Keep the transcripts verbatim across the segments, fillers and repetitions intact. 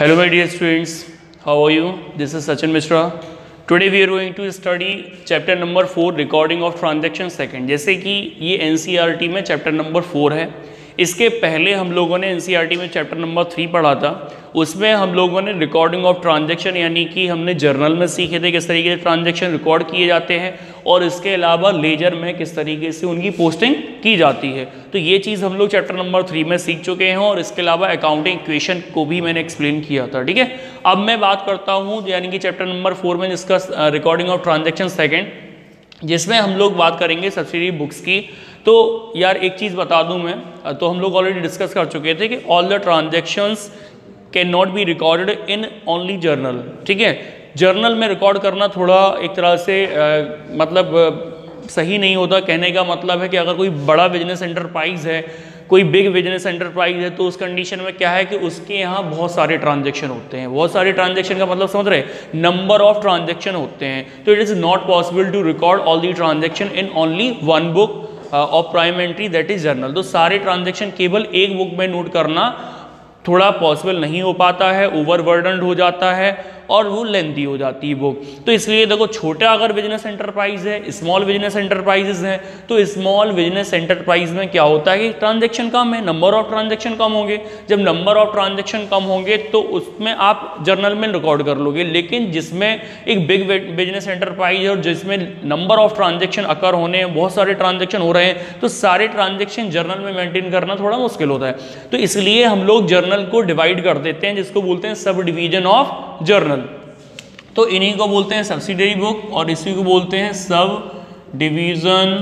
Hello my dear students, how are you? This is Sachin Mishra. Today we are going to study chapter number four recording of transaction second. जैसे कि ये N C E R T में chapter number four है, इसके पहले हम लोगों ने N C E R T में chapter number three पढ़ा था। उसमें हम लोगों ने रिकॉर्डिंग ऑफ ट्रांजैक्शन यानी कि हमने जर्नल में सीखे थे किस तरीके से ट्रांजैक्शन रिकॉर्ड किए जाते हैं और इसके अलावा लेजर में किस तरीके से उनकी पोस्टिंग की जाती है। तो ये चीज़ हम लोग चैप्टर नंबर थ्री में सीख चुके हैं और इसके अलावा अकाउंटिंग इक्वेशन को भी मैंने एक्सप्लेन किया था। ठीक है, अब मैं बात करता हूँ यानी कि चैप्टर नंबर फोर में जिसका रिकॉर्डिंग ऑफ ट्रांजेक्शन सेकेंड, जिसमें हम लोग बात करेंगे सब्सिडी बुक्स की। तो यार एक चीज़ बता दूं मैं, तो हम लोग ऑलरेडी डिस्कस कर चुके थे कि all the transactions can not be recorded in only journal. ठीक है, जर्नल में रिकॉर्ड करना थोड़ा एक तरह से आ, मतलब आ, सही नहीं होता। कहने का मतलब है कि अगर कोई बड़ा बिजनेस एंटरप्राइज है, कोई बिग बिजनेस एंटरप्राइज है, तो उस कंडीशन में क्या है कि उसके यहाँ बहुत सारे ट्रांजैक्शन होते हैं। बहुत सारे ट्रांजैक्शन का मतलब समझ रहे, नंबर ऑफ ट्रांजैक्शन होते हैं। तो it is not possible to record all the transaction in only one book of prime entry that is journal. तो सारे ट्रांजैक्शन केवल एक बुक में नोट करना थोड़ा पॉसिबल नहीं हो पाता है, ओवरबर्डन्ड हो जाता है और वो लेंथी हो जाती है बुक। तो इसलिए देखो, छोटा अगर बिजनेस एंटरप्राइज है, स्मॉल बिजनेस एंटरप्राइजेस हैं, तो स्मॉल बिजनेस एंटरप्राइज में क्या होता है कि ट्रांजैक्शन कम है, नंबर ऑफ ट्रांजैक्शन कम होंगे। जब नंबर ऑफ ट्रांजैक्शन कम होंगे तो उसमें आप जर्नल में रिकॉर्ड कर लोगे। लेकिन जिसमें एक बिग बिजनेस एंटरप्राइज है और जिसमें नंबर ऑफ ट्रांजैक्शन अकर होने हैं, बहुत सारे ट्रांजैक्शन हो रहे हैं, तो सारे ट्रांजैक्शन जर्नल में मेंटेन करना थोड़ा मुश्किल होता है। तो इसलिए हम लोग जर्नल को डिवाइड कर देते हैं, जिसको बोलते हैं सब डिवीजन ऑफ जर्नल। तो इन्हीं को बोलते हैं सब्सिडरी बुक और इसी को बोलते हैं सब डिवीजन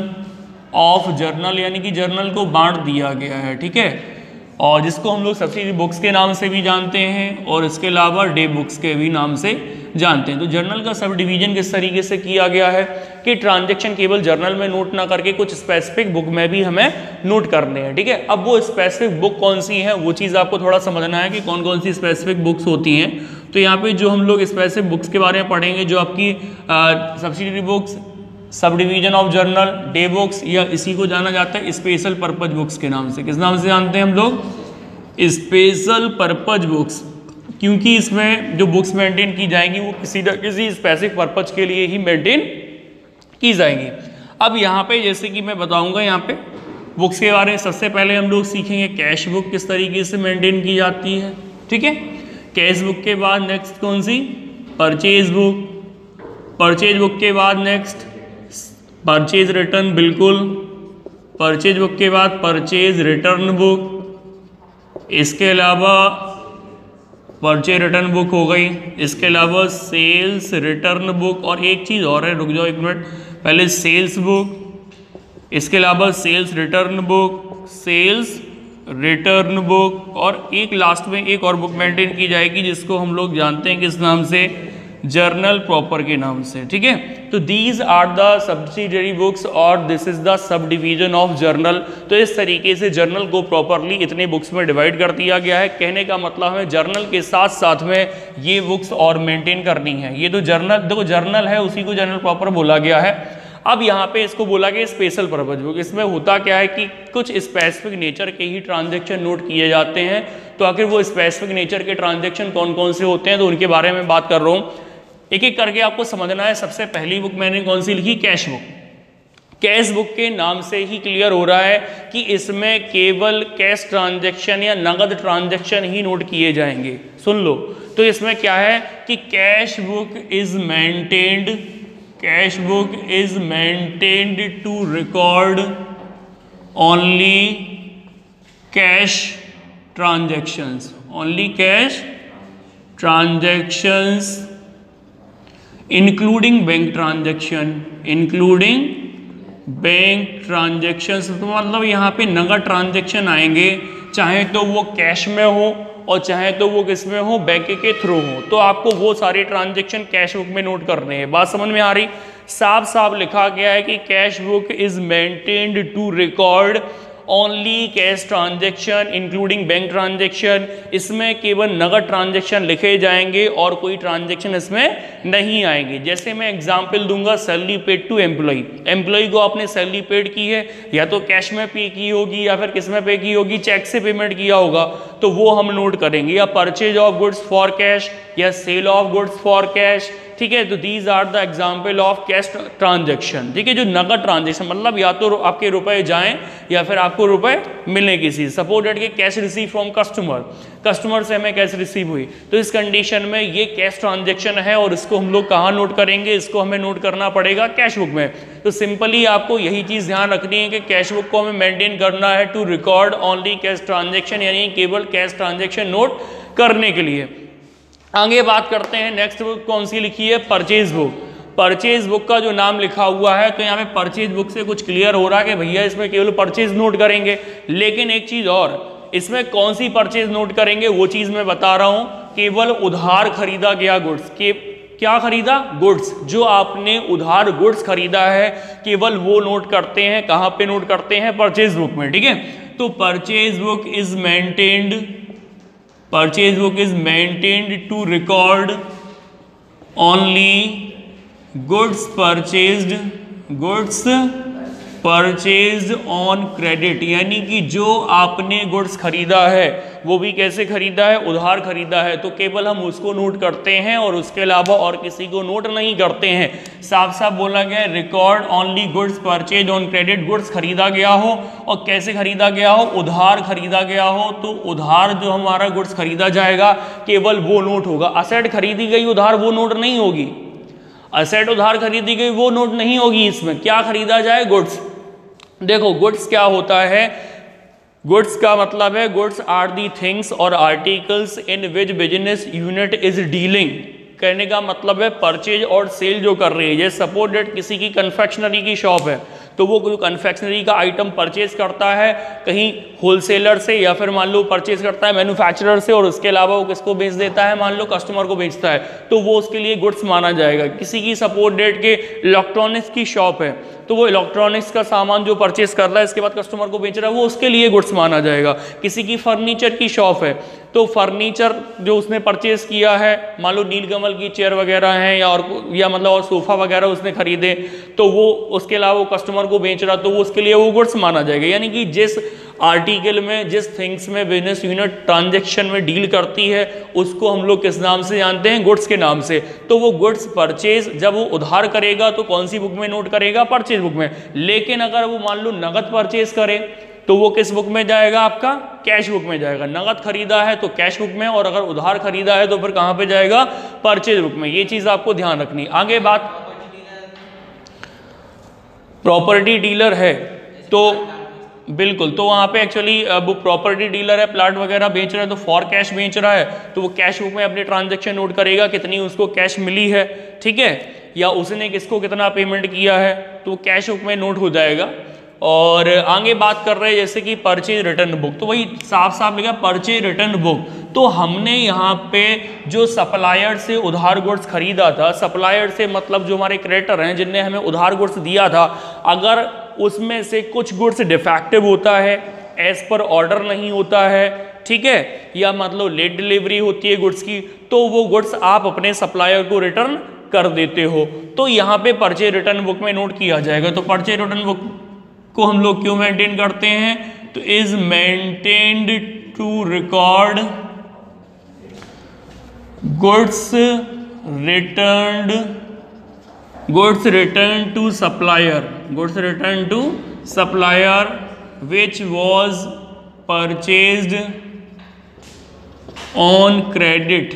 ऑफ जर्नल, यानी कि जर्नल को बांट दिया गया है। ठीक है, और जिसको हम लोग सब्सिडरी बुक्स के नाम से भी जानते हैं और इसके अलावा डे बुक्स के भी नाम से जानते हैं। तो जर्नल का सब डिवीजन किस तरीके से किया गया है कि ट्रांजैक्शन केवल जर्नल में नोट ना करके कुछ स्पेसिफिक बुक में भी हमें नोट करने हैं। ठीक है, अब वो स्पेसिफिक बुक कौन सी है वो चीज़ आपको थोड़ा समझना है कि कौन कौन सी स्पेसिफिक बुक्स होती हैं। तो यहाँ पे जो हम लोग स्पेसिफिक बुक्स के बारे में पढ़ेंगे, जो आपकी subsidiary books, subdivision of journal, day books, या इसी को जाना जाता है स्पेशल पर्पज बुक्स के नाम से। किस नाम से जानते हैं हम लोग? स्पेशल पर्पज बुक्स, क्योंकि इसमें जो बुक्स मेंटेन की जाएंगी वो किसी न किसी स्पेसिफिक पर्पज के लिए ही मेंटेन की जाएंगी। अब यहाँ पे जैसे कि मैं बताऊँगा, यहाँ पे बुक्स के बारे में सबसे पहले हम लोग सीखेंगे कैश बुक किस तरीके से मेंटेन की जाती है। ठीक है, कैश बुक के बाद नेक्स्ट कौन सी? Purchase book. परचेज बुक के बाद नेक्स्ट परचेज रिटर्न, बिल्कुल। परचेज बुक के बाद परचेज रिटर्न बुक। इसके अलावा परचेज रिटर्न बुक हो गई। इसके अलावा सेल्स रिटर्न बुक, और एक चीज़ और है, रुक जाओ एक मिनट, पहले सेल्स बुक, इसके अलावा sales return book, sales return book, और एक लास्ट में एक और बुक मेंटेन की जाएगी जिसको हम लोग जानते हैं किस नाम से? जर्नल प्रॉपर के नाम से। ठीक है, तो these are the subsidiary books और this is the subdivision of journal. तो इस तरीके से जर्नल को प्रॉपरली इतने बुक्स में डिवाइड कर दिया गया है। कहने का मतलब है जर्नल के साथ साथ में ये बुक्स और मेंटेन करनी है। ये तो जर्नल, देखो जर्नल है, उसी को जर्नल प्रॉपर बोला गया है। अब यहाँ पे इसको बोला गया स्पेशल पर्पज बुक। इसमें होता क्या है कि कुछ स्पेसिफिक नेचर के ही ट्रांजैक्शन नोट किए जाते हैं। तो आखिर वो स्पेसिफिक नेचर के ट्रांजैक्शन कौन कौन से होते हैं, तो उनके बारे में बात कर रहा हूँ। एक एक करके आपको समझना है। सबसे पहली बुक मैंने कौन सी लिखी? Cash book. कैश बुक के नाम से ही क्लियर हो रहा है कि इसमें केवल कैश ट्रांजैक्शन या नगद ट्रांजैक्शन ही नोट किए जाएंगे। सुन लो, तो इसमें क्या है कि cash book is maintained cash book is maintained to record only cash transactions only cash transactions including bank transaction including bank transactions. तो मतलब यहाँ पे नगद ट्रांजैक्शन आएंगे, चाहे तो वो कैश में हो और चाहे तो वो किस में हो, बैंक के थ्रू हो। तो आपको वो सारे ट्रांजैक्शन कैश बुक में नोट करने हैं। बात समझ में आ रही? साफ साफ लिखा गया है कि cash book is maintained to record only cash transaction including bank transaction, इसमें केवल नगद ट्रांजेक्शन लिखे जाएंगे और कोई ट्रांजेक्शन इसमें नहीं आएंगे। जैसे मैं एग्जांपल दूंगा, salary paid to employ, employ को आपने सैलरी पेड की है, या तो कैश में पे की होगी या फिर किस में पे की होगी, चेक से पेमेंट किया होगा, तो वो हम नोट करेंगे, या purchase of goods for cash या sale of goods for cash, ठीक है। तो these are the example of cash transaction, ठीक है, जो नगद ट्रांजेक्शन, मतलब या तो आपके रुपए जाएं या फिर आपको रुपए मिलने किसी, सपोज डेट के cash receive from customer, customer से हमें कैश रिसीव हुई, तो इस कंडीशन में ये कैश ट्रांजेक्शन है और इसको हम लोग कहाँ नोट करेंगे, इसको हमें नोट करना पड़ेगा कैश बुक में। तो सिंपली आपको यही चीज़ ध्यान रखनी है कि कैश बुक को हमें मेंटेन करना है to record only cash transaction, यानी केवल कैश ट्रांजेक्शन नोट करने के लिए। आगे बात करते हैं, नेक्स्ट बुक कौन सी लिखी है, परचेज बुक। परचेज बुक का जो नाम लिखा हुआ है, तो यहाँ पे परचेज बुक से कुछ क्लियर हो रहा है कि भैया इसमें केवल परचेज नोट करेंगे, लेकिन एक चीज और, इसमें कौन सी परचेज नोट करेंगे वो चीज मैं बता रहा हूं। केवल उधार खरीदा गया गुड्स, के क्या खरीदा, गुड्स, जो आपने उधार गुड्स खरीदा है केवल वो नोट करते हैं, कहां पे नोट करते हैं, परचेज बुक में, ठीक है। तो purchase book is maintained, purchase book is maintained to record only goods purchased, goods purchased on credit, यानी कि जो आपने गुड्स खरीदा है वो भी कैसे खरीदा है, उधार खरीदा है, तो केवल हम उसको नोट करते हैं और उसके अलावा और किसी को नोट नहीं करते हैं। साफ साफ बोला गया है, record only goods purchase on credit, goods खरीदा गया हो और कैसे खरीदा गया हो, उधार खरीदा गया हो, तो उधार जो हमारा गुड्स खरीदा जाएगा केवल वो नोट होगा। असेट खरीदी गई उधार वो नोट नहीं होगी, असेट उधार खरीदी गई वो नोट नहीं होगी। इसमें क्या खरीदा जाए, गुड्स। देखो गुड्स क्या होता है, गुड्स का मतलब है गुड्स आर दी थिंग्स और articles in which business unit is dealing. कहने का मतलब है परचेज और सेल जो कर रही है, जैसे सपोज डेट किसी की कन्फेक्शनरी की शॉप है, तो वो कोई कन्फेक्शनरी का आइटम परचेज करता है कहीं होलसेलर से, या फिर मान लो परचेज करता है मैन्युफैक्चरर से, और उसके अलावा वो किसको बेच देता है, मान लो कस्टमर को बेचता है, तो वो उसके लिए गुड्स माना जाएगा। किसी की सपोज डेट के इलेक्ट्रॉनिक्स की शॉप है, तो वो इलेक्ट्रॉनिक्स का सामान जो परचेज कर रहा है इसके बाद कस्टमर को बेच रहा है, वो उसके लिए गुड्स माना जाएगा। किसी की फर्नीचर की शॉप है, तो फर्नीचर जो उसने परचेज किया है, मान लो नीलकमल की चेयर वगैरह हैं या और या मतलब और सोफा वगैरह उसने खरीदे, तो वो उसके अलावा वो कस्टमर को बेच रहा, तो वो उसके लिए वो गुड्स माना जाएगा। यानी कि जिस आर्टिकल में, जिस थिंग्स में बिजनेस यूनिट ट्रांजैक्शन में डील करती है उसको हम लोग किस नाम से जानते हैं, गुड्स के नाम से। तो वो गुड्स परचेज जब वो उधार करेगा तो कौन सी बुक में नोट करेगा, परचेज बुक में। लेकिन अगर वो मान लो नगद परचेज करे तो वो किस बुक में जाएगा, आपका कैश बुक में जाएगा। नगद खरीदा है तो कैश बुक में, और अगर उधार खरीदा है तो फिर कहां पे जाएगा, परचेज बुक में। ये चीज आपको ध्यान रखनी। आगे बात, प्रॉपर्टी डीलर है तो बिल्कुल, तो वहाँ पे एक्चुअली वो प्रॉपर्टी डीलर है, प्लाट वगैरह बेच रहा है, तो फॉर कैश बेच रहा है, तो वो कैश बुक में अपने ट्रांजैक्शन नोट करेगा, कितनी उसको कैश मिली है, ठीक है, या उसने किसको कितना पेमेंट किया है, तो कैश बुक में नोट हो जाएगा। और आगे बात कर रहे हैं जैसे कि परचेज रिटर्न बुक, तो वही साफ साफ लिखा परचेज रिटर्न बुक। तो हमने यहाँ पे जो सप्लायर से उधार गुड्स खरीदा था, सप्लायर से मतलब जो हमारे क्रेडिटर हैं जिनने हमें उधार गुड्स दिया था, अगर उसमें से कुछ गुड्स डिफेक्टिव होता है, एज पर ऑर्डर नहीं होता है, ठीक है, या मतलब लेट डिलीवरी होती है गुड्स की, तो वो गुड्स आप अपने सप्लायर को रिटर्न कर देते हो, तो यहाँ पे परचेज रिटर्न बुक में नोट किया जाएगा। तो परचेज रिटर्न बुक को हम लोग क्यों मेंटेन करते हैं, तो is maintained to record goods returned, goods return to supplier, goods return to supplier which was purchased on credit.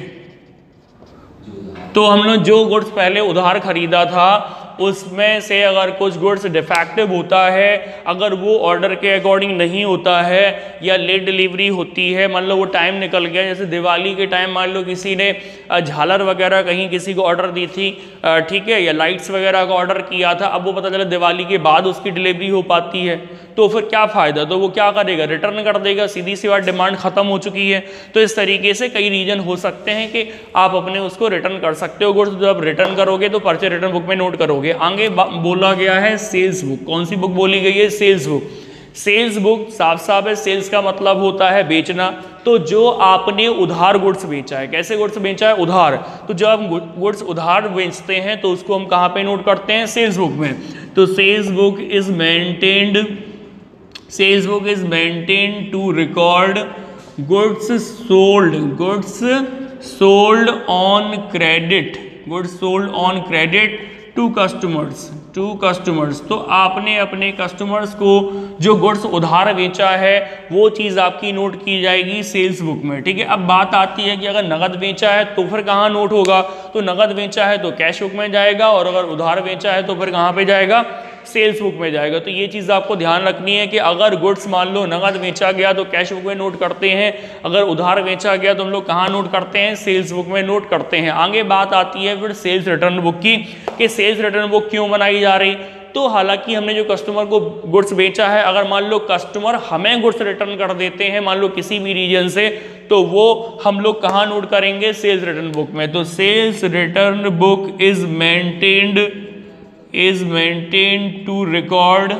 तो हमने जो गुड्स पहले उधार खरीदा था उसमें से अगर कुछ गुड्स डिफेक्टिव होता है, अगर वो ऑर्डर के अकॉर्डिंग नहीं होता है या लेट डिलीवरी होती है, मान लो वो टाइम निकल गया, जैसे दिवाली के टाइम मान लो किसी ने झालर वगैरह कहीं किसी को ऑर्डर दी थी, ठीक है, या लाइट्स वगैरह का ऑर्डर किया था, अब वो पता चला दिवाली के बाद उसकी डिलीवरी हो पाती है, तो फिर क्या फ़ायदा, तो वो क्या करेगा, रिटर्न कर देगा, सीधी सी बात, डिमांड ख़त्म हो चुकी है। तो इस तरीके से कई रीजन हो सकते हैं कि आप अपने उसको रिटर्न कर सकते हो गुड्स, जब रिटर्न करोगे तो परचेज रिटर्न बुक में नोट करोगे। आगे बोला गया है सेल्स बुक, कौन सी बुक बोली गई है, सेल्स बुक। सेल्स बुक साफ साफ है, सेल्स का मतलब होता है बेचना। तो जो आपने उधार गुड्स बेचा है, कैसे गुड्स बेचा है? उधार। तो जब हम गुड्स उधार बेचते हैं तो उसको हम कहाँ पे नोट करते हैं? सेल्स बुक में। तो sales book is maintained sales book is maintained to record goods sold goods sold on credit goods sold on credit to customers to customers तो आपने अपने कस्टमर्स को जो गुड्स उधार बेचा है वो चीज़ आपकी नोट की जाएगी सेल्स बुक में। ठीक है, अब बात आती है कि अगर नगद बेचा है तो फिर कहाँ नोट होगा? तो नगद बेचा है तो कैश बुक में जाएगा, और अगर उधार बेचा है तो फिर कहाँ पे जाएगा? सेल्स बुक में जाएगा। तो ये चीज़ आपको ध्यान रखनी है कि अगर गुड्स मान लो नगद बेचा गया तो कैश बुक में नोट करते हैं, अगर उधार बेचा गया तो हम लोग कहाँ नोट करते हैं? सेल्स बुक में नोट करते हैं। आगे बात आती है फिर सेल्स रिटर्न बुक की, कि सेल्स रिटर्न बुक क्यों बनाई जा रही? तो हालांकि हमने जो कस्टमर को गुड्स बेचा है, अगर मान लो कस्टमर हमें गुड्स रिटर्न कर देते हैं मान लो किसी भी रीजन से, तो वो हम लोग कहाँ नोट करेंगे? सेल्स रिटर्न बुक में। तो sales return book is maintained is maintained to record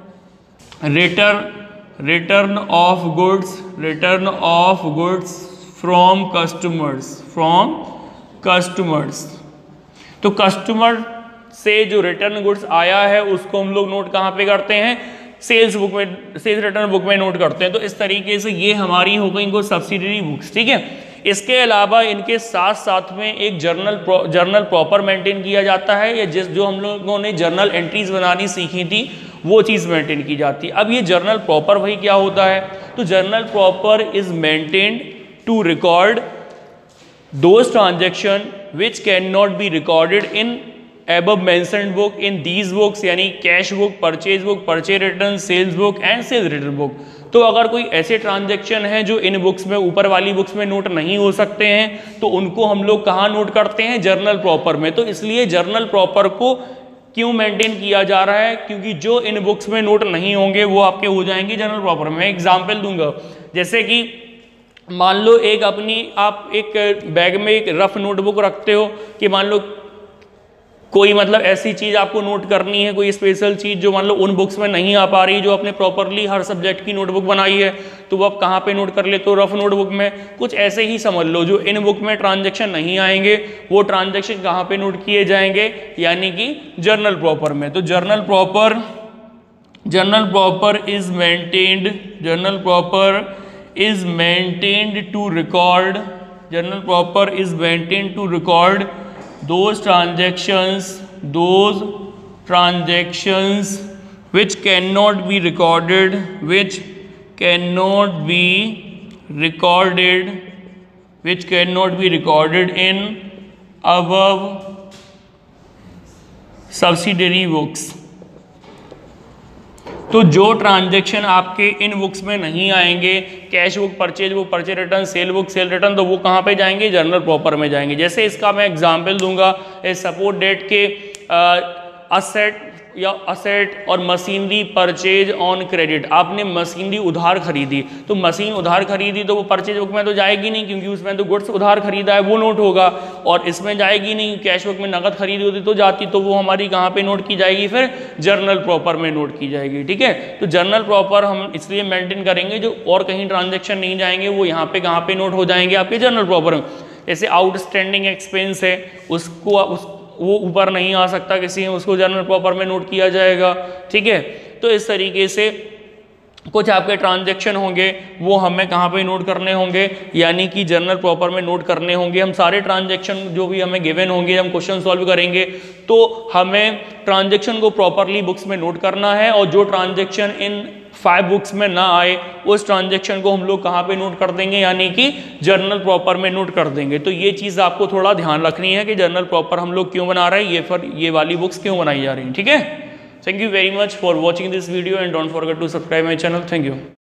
return return of goods return of goods from customers from customers तो कस्टमर से जो रिटर्न गुड्स आया है उसको हम लोग नोट कहाँ पे करते हैं? सेल्स बुक में, सेल्स रिटर्न बुक में नोट करते हैं। तो इस तरीके से ये हमारी हो गई इनको सब्सिडरी बुक्स। ठीक है, इसके अलावा इनके साथ साथ में एक जर्नल जर्नल प्रॉपर मेंटेन किया जाता है, या जिस जो हम लोगों ने जर्नल एंट्रीज बनानी सीखी थी वो चीज़ मेंटेन की जाती है। अब ये जर्नल प्रॉपर भाई क्या होता है? तो journal proper is maintained to record those transaction which can not be recorded in above mentioned book in these books, यानी cash book, purchase book, purchase return, sales book and sales return book. तो अगर कोई ऐसे transaction है जो इन books में, ऊपर वाली बुक्स में नोट नहीं हो सकते हैं, तो उनको हम लोग कहाँ नोट करते हैं? जर्नल प्रॉपर में। तो इसलिए जर्नल प्रॉपर को क्यों मेंटेन किया जा रहा है? क्योंकि जो इन बुक्स में नोट नहीं होंगे वो आपके हो जाएंगे जर्नल प्रॉपर में। एग्जाम्पल दूंगा, जैसे कि मान लो एक अपनी आप एक बैग में एक रफ नोटबुक रखते हो कि मान लो कोई मतलब ऐसी चीज़ आपको नोट करनी है, कोई स्पेशल चीज़ जो मान लो उन बुक्स में नहीं आ पा रही, जो आपने प्रॉपरली हर सब्जेक्ट की नोटबुक बनाई है, तो वो आप कहाँ पे नोट कर लेते हो? रफ नोटबुक में। कुछ ऐसे ही समझ लो, जो इन बुक में ट्रांजैक्शन नहीं आएंगे वो ट्रांजैक्शन कहाँ पे नोट किए जाएंगे? यानी कि जर्नल प्रॉपर में। तो journal proper journal proper is maintained journal proper is maintained to record journal proper is maintained to record those transactions those transactions which cannot be recorded which cannot be recorded which cannot be recorded in above subsidiary books। तो जो transaction आपके इन books में नहीं आएंगे, cash book, purchase book, purchase return, sale book, sale return, तो वो कहाँ पे जाएंगे? जर्नल प्रॉपर में जाएंगे। जैसे इसका मैं एग्जांपल दूंगा, सपोज डेट के असेट या असेट और मशीनरी परचेज ऑन क्रेडिट। आपने मशीनरी उधार खरीदी, तो मशीन उधार खरीदी तो वो परचेज बुक में तो जाएगी नहीं, क्योंकि उसमें तो गुड्स उधार खरीदा है वो नोट होगा, और इसमें जाएगी नहीं। कैश बुक में नगद खरीदी होती तो जाती, तो वो हमारी कहाँ पे नोट की जाएगी? फिर जर्नल प्रॉपर में नोट की जाएगी। ठीक है, तो जर्नल प्रॉपर हम इसलिए मेंटेन करेंगे, जो और कहीं ट्रांजेक्शन नहीं जाएंगे वो यहाँ पे कहाँ पे नोट हो जाएंगे? आपके जर्नल प्रॉपर में। जैसे आउटस्टैंडिंग एक्सपेंस है, उसको उस वो ऊपर नहीं आ सकता किसी, उसको जर्नल प्रॉपर में नोट किया जाएगा। ठीक है, तो इस तरीके से कुछ आपके ट्रांजैक्शन होंगे वो हमें कहाँ पे नोट करने होंगे? यानी कि जर्नल प्रॉपर में नोट करने होंगे। हम सारे ट्रांजैक्शन जो भी हमें गिवन होंगे, हम क्वेश्चन सॉल्व करेंगे तो हमें ट्रांजैक्शन को प्रॉपरली बुक्स में नोट करना है, और जो ट्रांजैक्शन इन फाइव बुक्स में ना आए उस ट्रांजैक्शन को हम लोग कहाँ पे नोट कर देंगे? यानी कि जर्नल प्रॉपर में नोट कर देंगे। तो ये चीज़ आपको थोड़ा ध्यान रखनी है कि जर्नल प्रॉपर हम लोग क्यों बना रहे हैं, ये फिर ये वाली बुक्स क्यों बनाई जा रही हैं। ठीक है, thank you very much for watching this video and don't forget to subscribe my channel. Thank you.